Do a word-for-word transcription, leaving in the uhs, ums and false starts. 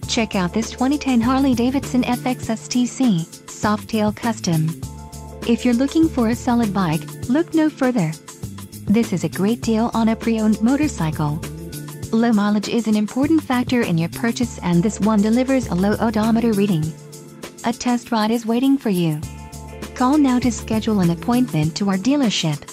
Check out this twenty ten Harley-Davidson F X S T C Softail Custom. If you're looking for a solid bike, look no further. This is a great deal on a pre-owned motorcycle. Low mileage is an important factor in your purchase, and this one delivers a low odometer reading. A test ride is waiting for you. Call now to schedule an appointment to our dealership.